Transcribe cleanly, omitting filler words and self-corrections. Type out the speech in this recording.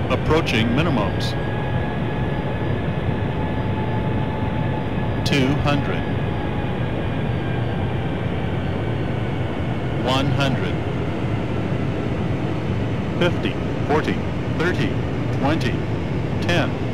approaching minimums. 200, 100, 50, 40, 30, 20, 10,